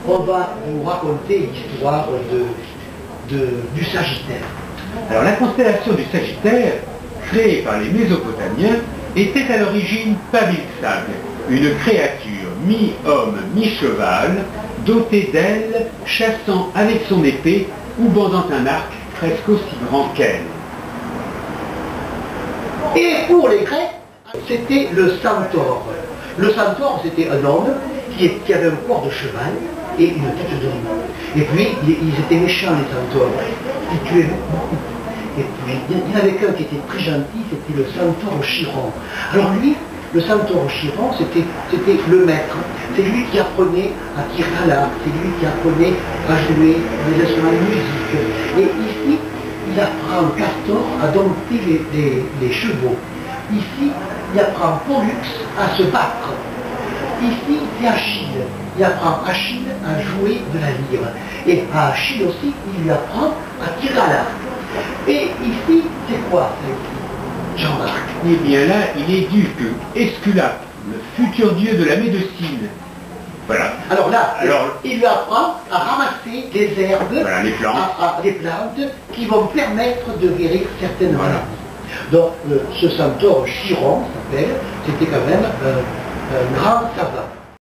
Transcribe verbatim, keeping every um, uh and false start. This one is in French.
on va vous raconter l'histoire de, de, du Sagittaire. Alors la constellation du Sagittaire, créée par les Mésopotamiens, était à l'origine Pabilsag, une créature mi-homme, mi-cheval, dotée d'ailes, chassant avec son épée ou bandant un arc presque aussi grand qu'elle. Et pour les Grecs, c'était le centaure. Le centaure, c'était un homme qui, qui avait un corps de cheval et une tête d'homme. Et puis, ils étaient méchants, les centaures. Ils tuaient beaucoup. Et puis, il y en avait qu'un qui était très gentil, c'était le centaure Chiron. Alors lui, le centaure Chiron, c'était le maître. C'est lui qui apprenait à tirer à l'arc, c'est lui qui apprenait à jouer des instruments de musique. Et ici, il apprend Castor à dompter les, les, les chevaux. Ici, il apprend Pollux à se battre. Ici, c'est Achille. Il apprend Achille à jouer de la lyre. Et à Achille aussi, il lui apprend à tirer à l'arc. Et ici, c'est quoi, Jean-Marc? Eh bien là, il est dit que Esculape, le futur dieu de la médecine, voilà. Alors là, Alors, il lui apprend à ramasser des herbes, voilà, les plantes. À, à, des plantes qui vont permettre de guérir certaines voilà. maladies. Donc, euh, ce centaure Chiron s'appelle, c'était quand même euh, un grand savant.